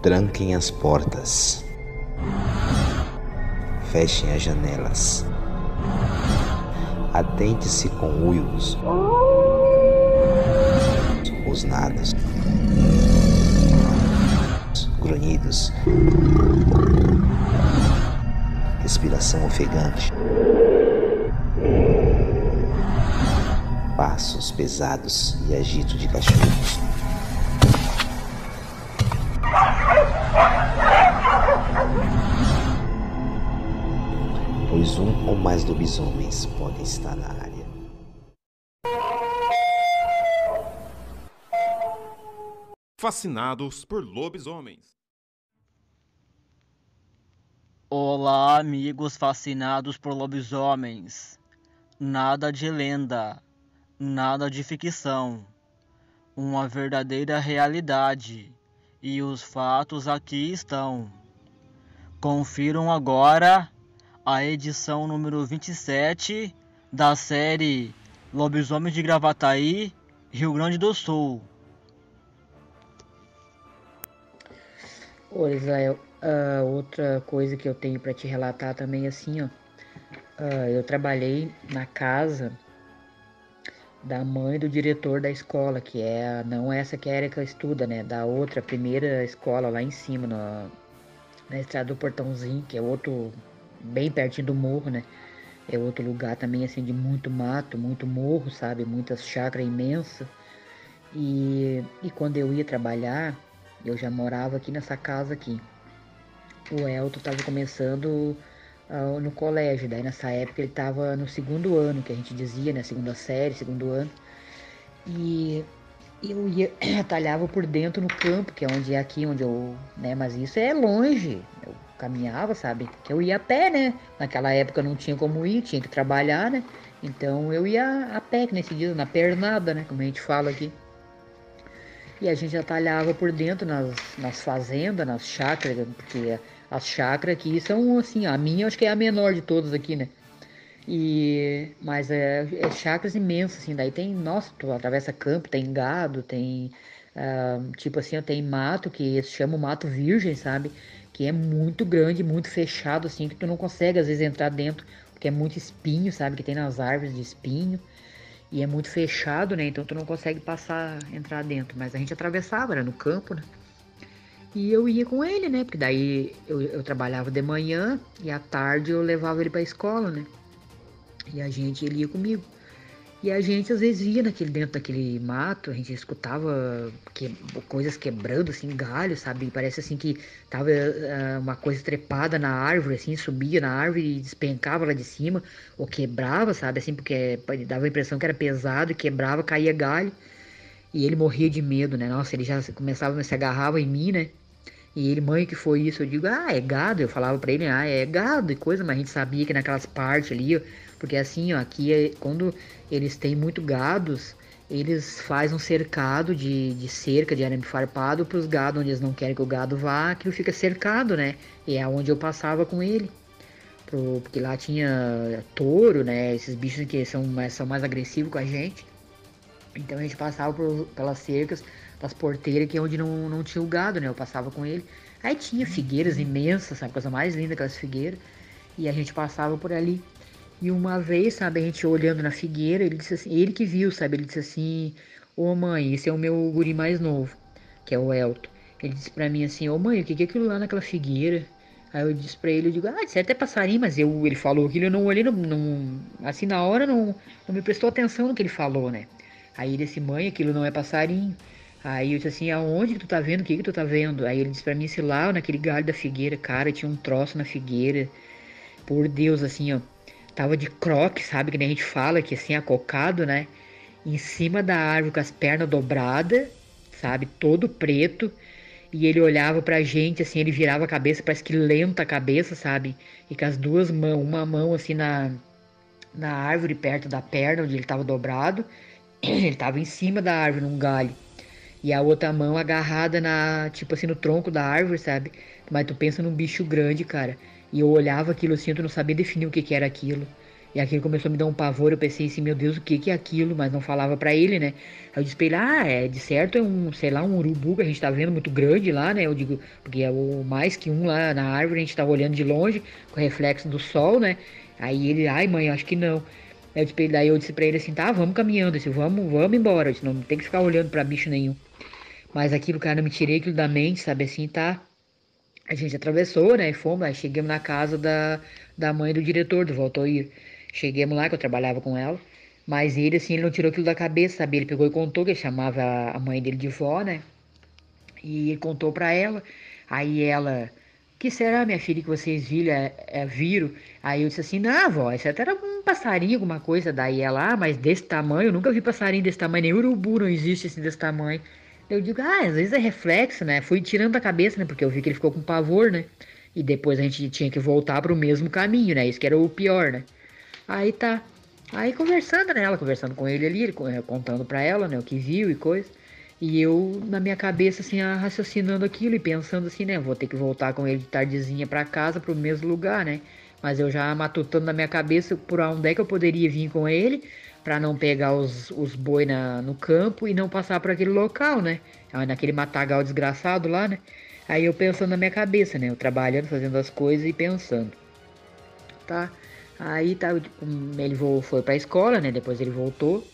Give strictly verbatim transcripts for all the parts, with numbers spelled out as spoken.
Tranquem as portas. Fechem as janelas. Atente-se com uivos, rosnados, grunhidos, respiração ofegante, passos pesados e agito de cachorros. Pois um ou mais lobisomens podem estar na área. Fascinados por lobisomens. Olá, amigos fascinados por lobisomens. Nada de lenda, nada de ficção. Uma verdadeira realidade. E os fatos aqui estão. Confiram agora a edição número vinte e sete da série Lobisomens de Gravataí, Rio Grande do Sul. Ô Israel, uh, outra coisa que eu tenho para te relatar também assim, ó. Uh, eu trabalhei na casa da mãe do diretor da escola, que é não essa que a Erika estuda, né? Da outra, primeira escola lá em cima, na, na estrada do Portãozinho, que é outro, bem pertinho do morro, né? É outro lugar também, assim, de muito mato, muito morro, sabe? Muitas chácaras imensas. E, e quando eu ia trabalhar, eu já morava aqui nessa casa aqui. O Elton estava começando uh, no colégio, daí nessa época ele estava no segundo ano, que a gente dizia, né? Segunda série, segundo ano. E eu ia, talhava por dentro no campo, que é onde é aqui, onde eu, né? Mas isso é longe, eu caminhava, sabe? Que eu ia a pé, né? Naquela época não tinha como ir, tinha que trabalhar, né? Então eu ia a pé, que nesse dia, na pernada, né? Como a gente fala aqui. E a gente já talhava por dentro nas, nas fazendas, nas chácaras, porque as chácaras aqui são assim, a minha acho que é a menor de todas aqui, né? E, mas é, é chácaras imensas, assim, daí tem, nossa, tu atravessa campo, tem gado, tem, uh, tipo assim, tem mato, que se chama mato virgem, sabe? Que é muito grande, muito fechado, assim, que tu não consegue às vezes entrar dentro, porque é muito espinho, sabe? Que tem nas árvores de espinho. E é muito fechado, né? Então tu não consegue passar, entrar dentro. Mas a gente atravessava, era no campo, né? E eu ia com ele, né? Porque daí eu, eu trabalhava de manhã e à tarde eu levava ele pra escola, né? E a gente, ele ia comigo. E a gente às vezes ia naquele, dentro daquele mato, a gente escutava que, coisas quebrando, assim, galho, sabe? Parece assim que tava uh, uma coisa trepada na árvore, assim, subia na árvore e despencava lá de cima, ou quebrava, sabe? Assim, porque dava a impressão que era pesado e quebrava, caía galho. E ele morria de medo, né? Nossa, ele já começava, se agarrava em mim, né? E ele, mãe, que foi isso? Eu digo, ah, é gado. Eu falava pra ele, ah, é gado e coisa, mas a gente sabia que naquelas partes ali, porque assim, ó, aqui é, quando eles têm muito gados, eles fazem um cercado de, de cerca de arame farpado pros gados, onde eles não querem que o gado vá, aquilo fica cercado, né? E é onde eu passava com ele. Pro, porque lá tinha touro, né? Esses bichos que são, são mais agressivos com a gente. Então a gente passava por, pelas cercas das porteiras, que é onde não, não tinha o gado, né? Eu passava com ele. Aí tinha figueiras imensas, sabe? Coisa mais linda, aquelas figueiras. E a gente passava por ali. E uma vez, sabe, a gente olhando na figueira, ele disse assim, ele que viu, sabe? Ele disse assim, ô mãe, esse é o meu guri mais novo, que é o Elton. Ele disse pra mim assim, ô mãe, o que é aquilo lá naquela figueira? Aí eu disse pra ele, eu digo, ah, de certo é passarinho, mas eu, ele falou aquilo, eu não olhei, não, não, assim, na hora não, não me prestou atenção no que ele falou, né? Aí ele disse, mãe, aquilo não é passarinho. Aí eu disse assim, aonde que tu tá vendo? O que que tu tá vendo? Aí ele disse pra mim, se lá, naquele galho da figueira, cara, tinha um troço na figueira. Por Deus, assim, ó, tava de croque, sabe? Que nem a gente fala, que assim, acocado, né? Em cima da árvore com as pernas dobradas, sabe? Todo preto. E ele olhava pra gente, assim, ele virava a cabeça, parece que lenta a cabeça, sabe? E com as duas mãos, uma mão assim na, na árvore, perto da perna, onde ele tava dobrado. Ele tava em cima da árvore, num galho. E a outra mão agarrada na, tipo assim, no tronco da árvore, sabe? Mas tu pensa num bicho grande, cara. E eu olhava aquilo assim, tu não sabia definir o que que era aquilo. E aquilo começou a me dar um pavor, eu pensei assim, meu Deus, o que que é aquilo? Mas não falava pra ele, né? Aí eu disse pra ele, ah, é, de certo é um, sei lá, um urubu que a gente tá vendo muito grande lá, né? Eu digo, porque é o mais que um lá na árvore, a gente tá olhando de longe, com o reflexo do sol, né? Aí ele, ai mãe, eu acho que não. Aí eu disse pra ele, daí eu disse pra ele assim, tá, vamos caminhando, eu disse, vamos, vamos embora, eu disse, não tem que ficar olhando pra bicho nenhum. Mas aquilo, cara, não me tirei aquilo da mente, sabe assim, tá? A gente atravessou, né, e fomos, aí chegamos na casa da, da mãe do diretor, do Valtoir. Chegamos lá, que eu trabalhava com ela, mas ele, assim, ele não tirou aquilo da cabeça, sabe? Ele pegou e contou que ele chamava a mãe dele de vó, né? E ele contou pra ela, aí ela, que será, minha filha, que vocês viram, é, é, viram? Aí eu disse assim, não, vó, isso até era um passarinho, alguma coisa. Daí ela, ah, mas desse tamanho, eu nunca vi passarinho desse tamanho, nem urubu não existe assim desse tamanho. Eu digo, ah, às vezes é reflexo, né? Fui tirando da cabeça, né? Porque eu vi que ele ficou com pavor, né? E depois a gente tinha que voltar pro mesmo caminho, né? Isso que era o pior, né? Aí tá. Aí conversando, né? Ela conversando com ele ali, ele co- eh, contando pra ela, né? O que viu e coisa. E eu, na minha cabeça, assim, ah, raciocinando aquilo e pensando assim, né? Vou ter que voltar com ele de tardezinha pra casa, pro mesmo lugar, né? Mas eu já matutando na minha cabeça por onde é que eu poderia vir com ele, pra não pegar os, os boi na, no campo e não passar por aquele local, né? Ah, naquele matagal desgraçado lá, né? Aí eu pensando na minha cabeça, né? Eu trabalhando, fazendo as coisas e pensando, tá? Aí tá, ele vo- foi pra escola, né? Depois ele voltou.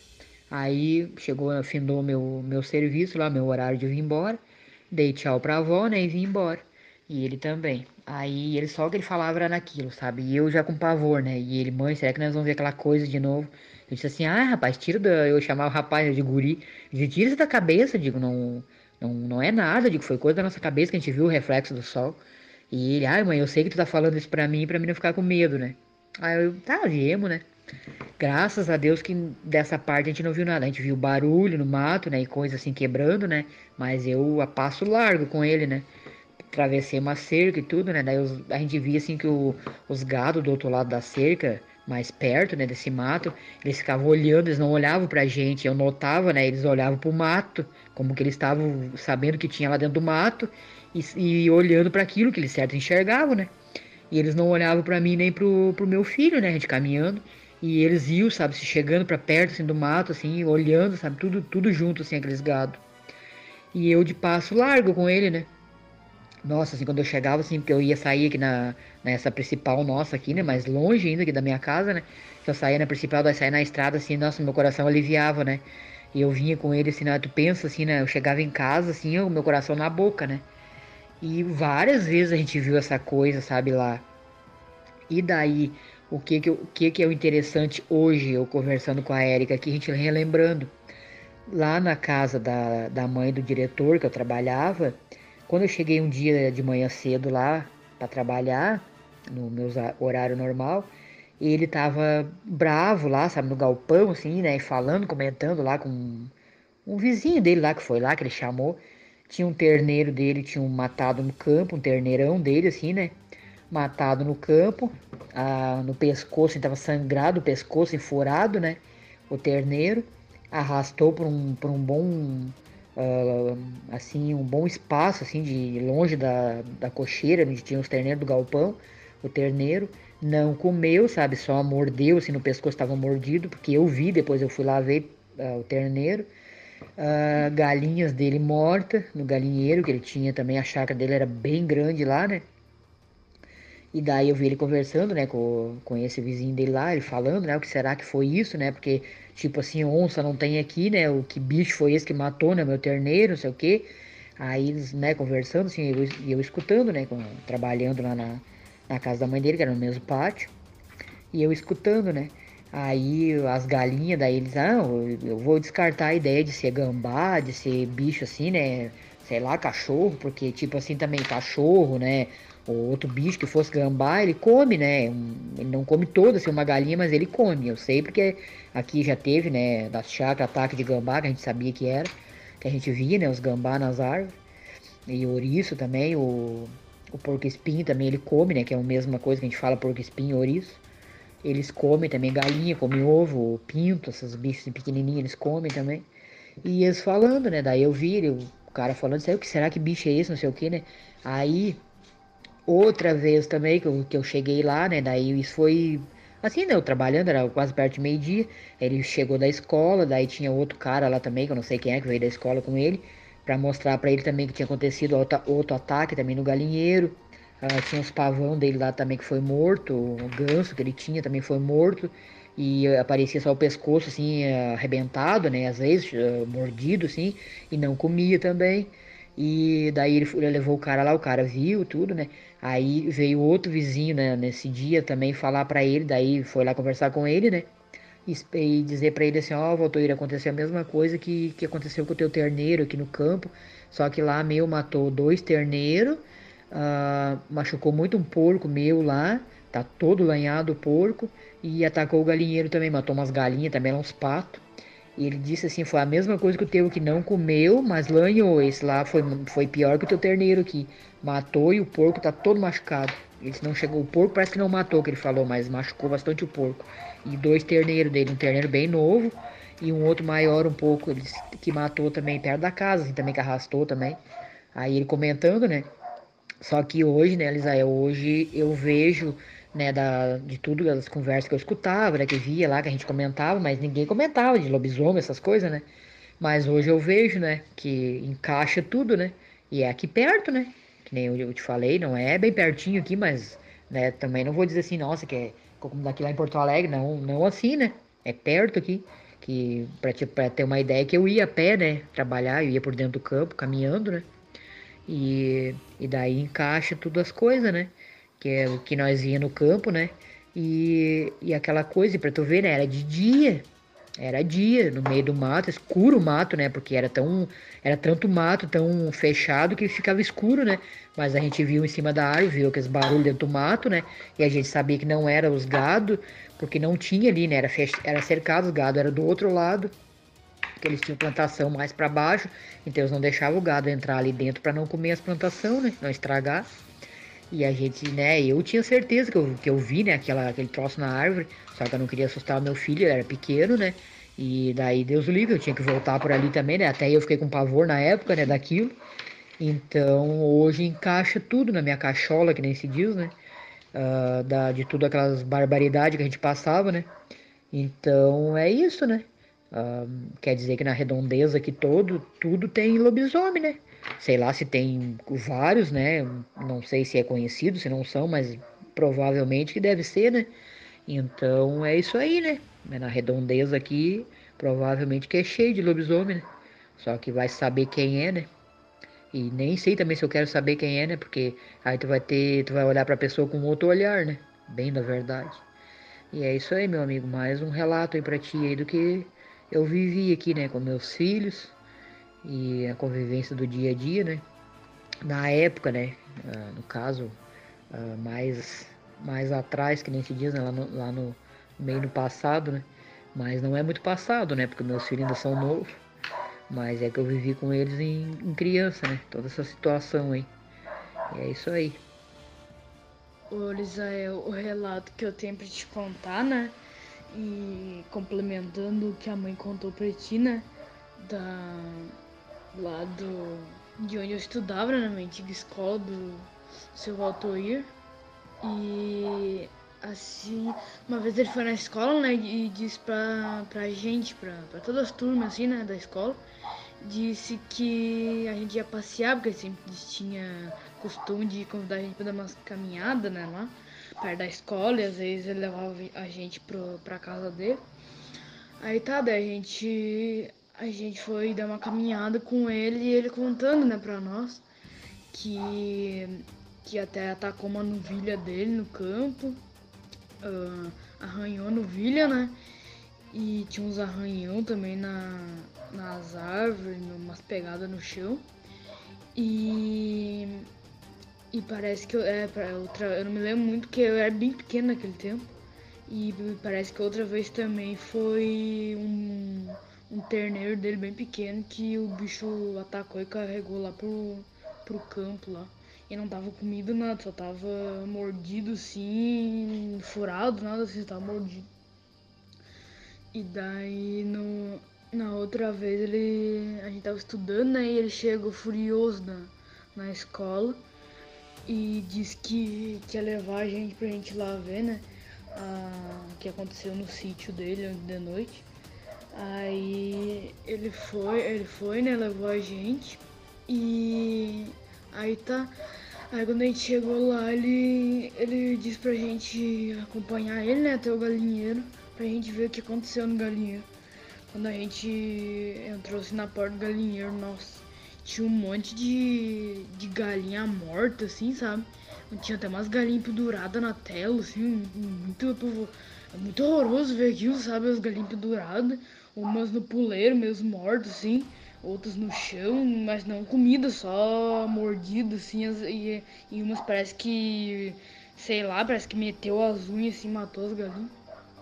Aí chegou, findou meu, meu serviço lá, meu horário de vir embora. Dei tchau pra avó, né? E vim embora. E ele também. Aí ele só que ele falava era naquilo, sabe? E eu já com pavor, né? E ele, mãe, será que nós vamos ver aquela coisa de novo? Eu disse assim, ah, rapaz, tira da. Eu chamava o rapaz de guri. Eu disse, tira isso da cabeça, digo, não, não, não é nada, digo, foi coisa da nossa cabeça que a gente viu o reflexo do sol. E ele, ai, mãe, eu sei que tu tá falando isso pra mim, pra mim não ficar com medo, né? Aí eu, tá, viemos, né? Graças a Deus que dessa parte a gente não viu nada. A gente viu barulho no mato, né? E coisa assim quebrando, né? Mas eu a passo largo com ele, né? Atravessei uma cerca e tudo, né? Daí os- a gente via assim que o- os gados do outro lado da cerca, mais perto, né? Desse mato, eles ficavam olhando, eles não olhavam pra gente. Eu notava, né? Eles olhavam pro mato, como que eles estavam sabendo que tinha lá dentro do mato e, e olhando para aquilo que eles certo enxergavam, né? E eles não olhavam pra mim nem pro, pro meu filho, né? A gente caminhando. E eles iam, sabe, se chegando pra perto, assim, do mato, assim, olhando, sabe, tudo, tudo junto, assim, aqueles gado. E eu de passo largo com ele, né? Nossa, assim, quando eu chegava, assim, porque eu ia sair aqui na, nessa principal nossa aqui, né? Mais longe ainda aqui da minha casa, né? Que eu saía na principal, daí saía na estrada, assim, nossa, meu coração aliviava, né? E eu vinha com ele, assim, né? Tu pensa, assim, né? Eu chegava em casa, assim, o meu coração na boca, né? E várias vezes a gente viu essa coisa, sabe, lá. E daí, o que que, eu- o que que é o interessante hoje, eu conversando com a Érica aqui, a gente relembrando, lá na casa da, da mãe do diretor que eu trabalhava, quando eu cheguei um dia de manhã cedo lá para trabalhar, no meu za- horário normal, ele tava bravo lá, sabe, no galpão, assim, né, e falando, comentando lá com um vizinho dele lá que foi lá, que ele chamou. Tinha um terneiro dele, tinha um matado no campo, um terneirão dele, assim, né? Matado no campo, ah, no pescoço, ele tava sangrado, o pescoço enfurado, né? O terneiro arrastou por um, por um bom, ah, assim, um bom espaço, assim, de longe da, da cocheira, onde tinha os terneiros do galpão, o terneiro. Não comeu, sabe? Só mordeu, assim, no pescoço estava mordido, porque eu vi, depois eu fui lá ver ah, o terneiro. Ah, galinhas dele mortas no galinheiro, que ele tinha também, a chácara dele era bem grande lá, né? E daí eu vi ele conversando, né, com, com esse vizinho dele lá, ele falando, né, o que será que foi isso, né? Porque, tipo assim, onça não tem aqui, né? O que bicho foi esse que matou, né, meu terneiro, não sei o quê. Aí eles, né, conversando, assim, e eu, e eu escutando, né, com- trabalhando lá na, na casa da mãe dele, que era no mesmo pátio. E eu escutando, né? Aí as galinhas, daí eles, ah, eu eu vou descartar a ideia de ser gambá, de ser bicho assim, né? Sei lá, cachorro, porque tipo assim também cachorro, né? Ou outro bicho que fosse gambá, ele come, né? Um- Ele não come todo, assim, uma galinha, mas ele come. Eu sei porque aqui já teve, né, da chácara ataque de gambá, que a gente sabia que era, que a gente via, né, os gambá nas árvores. E o ouriço também, o, o porco-espinho também ele come, né? Que é a mesma coisa que a gente fala porco-espinho e ouriço. Eles comem também galinha, comem ovo, pinto, esses bichos assim pequenininhos, eles comem também. E eles falando, né? Daí eu vi ele, o cara falando, sei o que será que bicho é esse, não sei o que, né? Aí, outra vez também que eu, que eu cheguei lá, né? Daí isso foi Assim, né, eu trabalhando, era quase perto de meio-dia. Ele chegou da escola, daí tinha outro cara lá também, que eu não sei quem é, que veio da escola com ele, pra mostrar pra ele também que tinha acontecido outro, outro ataque também no galinheiro. Ah, tinha uns pavão dele lá também que foi morto, o ganso que ele tinha também foi morto. E eh, aparecia só o pescoço, assim, eh, arrebentado, né, às vezes, eh, mordido, assim, e não comia também. E daí ele, foi- ele levou o cara lá, o cara viu tudo, né? Aí veio outro vizinho, né, nesse dia também falar pra ele, daí foi lá conversar com ele, né? E, esp- e dizer pra ele assim, ó, voltou a acontecer a mesma coisa que, que aconteceu com o teu terneiro aqui no campo, só que lá meu matou dois terneiros, ah, machucou muito um porco meu lá, tá todo lanhado o porco, e atacou o galinheiro também, matou umas galinhas também, uns patos. E ele disse assim, foi a mesma coisa que o teu que não comeu, mas lanhou. Esse lá foi, foi pior que o teu terneiro que matou e o porco tá todo machucado. Ele não chegou, o porco parece que não matou, que ele falou, mas machucou bastante o porco. E dois terneiros dele, um terneiro bem novo e um outro maior um pouco, ele, que matou também perto da casa, assim, também que arrastou também. Aí ele comentando, né? Só que hoje, né, Elisael, hoje eu vejo, né, da, de tudo, as conversas que eu escutava, né, que via lá, que a gente comentava, mas ninguém comentava de lobisomem, essas coisas, né? Mas hoje eu vejo, né, que encaixa tudo, né? E é aqui perto, né? Que nem eu, eu te falei, não é bem pertinho aqui, mas, né, também não vou dizer assim, nossa, que é como daqui lá em Porto Alegre, não, não assim, né? É perto aqui, que pra, te, pra ter uma ideia que eu ia a pé, né, trabalhar, eu ia por dentro do campo, caminhando, né? E, e daí encaixa tudo as coisas, né? Que é o que nós ia no campo, né? E, e aquela coisa, pra tu ver, né? Era de dia. Era dia, no meio do mato, escuro o mato, né? Porque era tão, era tanto mato, tão fechado que ficava escuro, né? Mas a gente viu em cima da árvore, viu aqueles barulhos dentro do mato, né? E a gente sabia que não era os gado, porque não tinha ali, né? Era, fech... era cercado, os gado era do outro lado, que eles tinham plantação mais para baixo, então eles não deixavam o gado entrar ali dentro para não comer as plantações, né? Não estragar. E a gente, né, eu tinha certeza que eu, que eu vi, né, aquela, aquele troço na árvore, só que eu não queria assustar o meu filho, ele era pequeno, né? E daí Deus o livre, eu tinha que voltar por ali também, né? Até eu fiquei com pavor na época, né, daquilo. Então hoje encaixa tudo na minha cachola, que nem se diz, né? Ah, da, de tudo aquelas barbaridades que a gente passava, né? Então é isso, né? Ah, quer dizer que na redondeza aqui todo, tudo tem lobisomem, né? Sei lá se tem vários, né? Não sei se é conhecido, se não são, mas provavelmente que deve ser, né? Então é isso aí, né? Na redondeza aqui, provavelmente que é cheio de lobisomem, né? Só que vai saber quem é, né? E nem sei também se eu quero saber quem é, né? Porque aí tu vai ter, tu vai olhar pra pessoa com outro olhar, né? Bem da verdade. E é isso aí, meu amigo. Mais um relato aí pra ti aí do que eu vivi aqui, né, com meus filhos e a convivência do dia a dia, né? Na época, né? ah, no caso, ah, mais, mais atrás, que nem se diz, né? Lá no, lá no meio do passado, né? Mas não é muito passado, né? Porque meus filhos ainda são novos. Mas é que eu vivi com eles em, em criança, né? Toda essa situação aí. E é isso aí. Ô, Lisael, o relato que eu tenho pra te contar, né? E complementando o que a mãe contou pra ti, né? Da, lá do, de onde eu estudava, né, na minha antiga escola do seu Altoir. E assim, uma vez ele foi na escola, né? E disse pra, pra gente, pra, pra todas as turmas, assim, né, da escola. Disse que a gente ia passear, porque sempre tinha costume de convidar a gente pra dar umas caminhadas, né, lá perto da escola, e às vezes ele levava a gente pro, pra casa dele. Aí tá, daí a gente, a gente foi dar uma caminhada com ele e ele contando, né, pra nós que, que até atacou uma novilha dele no campo, uh, arranhou a novilha, né, e tinha uns arranhão também na, nas árvores, umas pegadas no chão. E, e parece que eu, é, outra, eu não me lembro muito, porque eu era bem pequeno naquele tempo. E parece que outra vez também foi um, um terneiro dele bem pequeno que o bicho atacou e carregou lá pro, pro campo lá. E não tava comido nada, só tava mordido assim, furado, nada assim, tava mordido. E daí no, na outra vez ele. A gente tava estudando, né? E ele chegou furioso na, na escola e disse que, que ia levar a gente pra gente lá ver, né? ah, que aconteceu no sítio dele ontem de noite. Aí ele foi, ele foi, né, levou a gente e aí tá, aí quando a gente chegou lá, ele, ele disse pra gente acompanhar ele, né, até o galinheiro, pra gente ver o que aconteceu no galinheiro. Quando a gente entrou assim na porta do galinheiro, nossa, tinha um monte de, de galinha morta, assim, sabe? Tinha até umas galinhas penduradas na tela, assim, muito, muito horroroso ver aquilo, sabe? As galinhas penduradas, umas no puleiro mesmo, mortas, assim, outras no chão, mas não comida, só mordida, assim, as- e, e umas parece que, sei lá, parece que meteu as unhas, assim, matou as galinhas.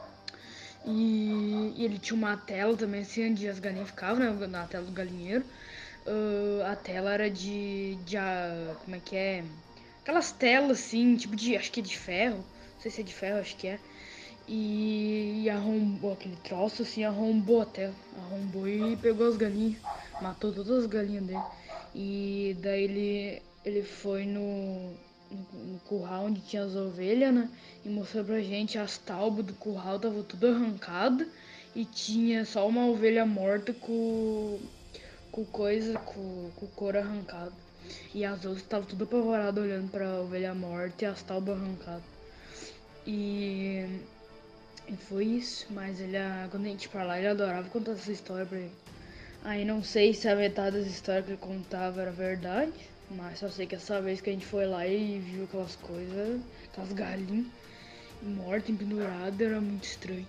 E, e ele tinha uma tela também, assim, onde as galinhas ficavam, né, na tela do galinheiro. Ah, a tela era de, de ah, como é que é? Aquelas telas assim, tipo de, acho que é de ferro, não sei se é de ferro, acho que é. E, e arrombou aquele troço assim, arrombou a tela, arrombou e pegou as galinhas, matou todas as galinhas dele. E daí ele, ele foi no, no, no curral onde tinha as ovelhas, né? E mostrou pra gente as taubas do curral, tava tudo arrancado e tinha só uma ovelha morta com com coisa, com, com o couro arrancado. E as outras estavam tudo apavoradas olhando pra ovelha morta e as taubas arrancadas. E, e foi isso, mas ele, quando a gente ia pra lá, ele adorava contar essa história pra ele. Aí não sei se a metade das histórias que ele contava era verdade, mas só sei que essa vez que a gente foi lá e viu aquelas coisas, aquelas galinhas mortas, penduradas, era muito estranho.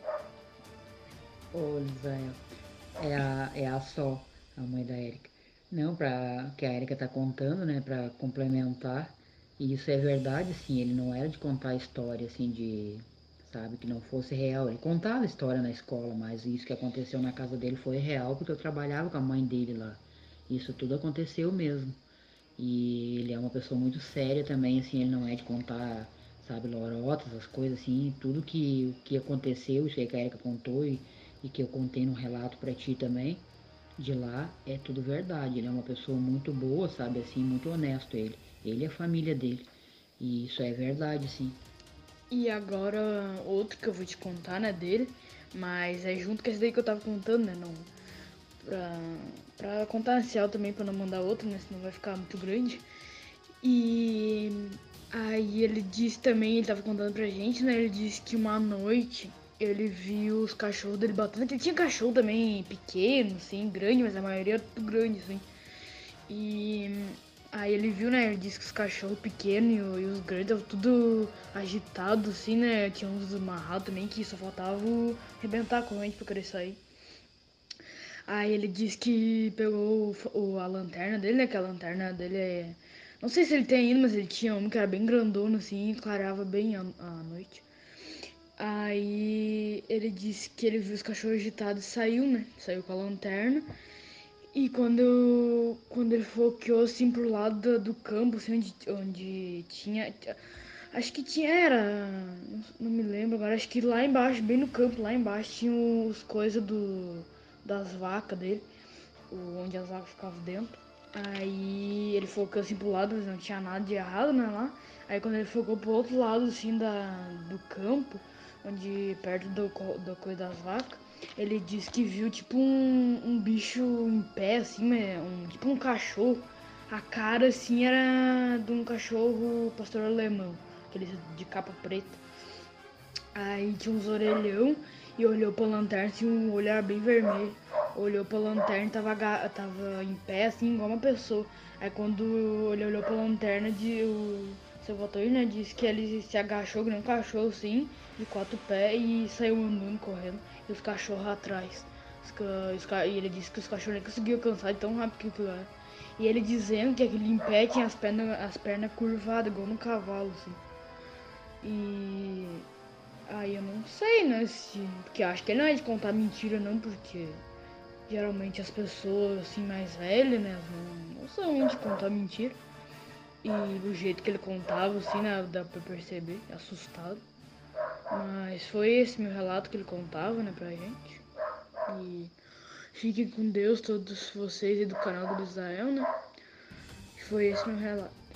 Ô, Lisael, é a, é a Sol, a mãe da Érica. Não, pra, que a Érica tá contando, né, pra complementar. E isso é verdade, sim, ele não era de contar história, assim, de, sabe, que não fosse real. Ele contava história na escola, mas isso que aconteceu na casa dele foi real, porque eu trabalhava com a mãe dele lá. Isso tudo aconteceu mesmo. E ele é uma pessoa muito séria também, assim, ele não é de contar, sabe, lorotas, as coisas assim, tudo que, que aconteceu, isso aí que a Erika contou e, e que eu contei no relato pra ti também, de lá, é tudo verdade. Ele é uma pessoa muito boa, sabe, assim, muito honesto ele. Ele e a família dele. E isso é verdade, sim. E agora outro que eu vou te contar, né, dele, mas é junto com esse daí que eu tava contando, né, não, pra, pra contar inicial também, pra não mandar outro, né, senão vai ficar muito grande. E aí ele disse também, ele tava contando pra gente, né, ele disse que uma noite ele viu os cachorros dele batendo, que ele tinha cachorro também pequeno, assim, grande, mas a maioria era tudo grande, assim. E aí ele viu, né? Ele disse que os cachorros pequenos e, o- e os grandes estavam tudo agitados, assim, né? Tinha uns amarrados também que só faltava o- arrebentar a corrente pra querer sair. Aí ele disse que pegou o, f- o- a lanterna dele, né? Que a lanterna dele é. Não sei se ele tem ainda, mas ele tinha uma que era bem grandona, assim, e clareava bem a, a noite. Aí ele disse que ele viu os cachorros agitados e saiu, né? Saiu com a lanterna. E quando, quando ele foqueou assim pro lado do, do campo, assim, onde, onde tinha. Acho que tinha. Era. Não, não me lembro agora. Acho que lá embaixo, bem no campo, lá embaixo, tinha os coisas do, das vacas dele. o- Onde as vacas ficavam dentro. Aí ele focou assim pro lado, mas não tinha nada de errado, né, lá. Aí quando ele focou pro outro lado, assim, da, do campo, onde perto do, co- do coisa das vacas, ele disse que viu tipo um, um bicho em pé, assim, né, um, tipo um cachorro. A cara, assim, era de um cachorro pastor alemão, aquele de capa preta. Aí tinha uns orelhão e olhou pra lanterna, tinha um olhar bem vermelho. Olhou pra lanterna e tava, aga- tava em pé, assim, igual uma pessoa. Aí quando ele olhou pra lanterna, de, o seu Valtteri, né, disse que ele se agachou, que nem um cachorro, assim, de quatro pés e saiu andando, correndo. E os cachorros atrás. Os ca- os ca- e ele disse que os cachorros nem conseguiam alcançar de tão rápido que aquilo era. E ele dizendo que aquele em pé tinha as pernas, as pernas curvadas, igual no cavalo, assim. E aí eu não sei, né, se... Porque eu acho que ele não é de contar mentira, não, porque geralmente as pessoas, assim, mais velhas, né, não, não são de contar mentira. E do jeito que ele contava, assim, né, dá pra perceber, assustado. Mas foi esse meu relato que ele contava, né, pra gente. E fiquem com Deus, todos vocês aí do canal do Israel, né. Foi esse meu relato.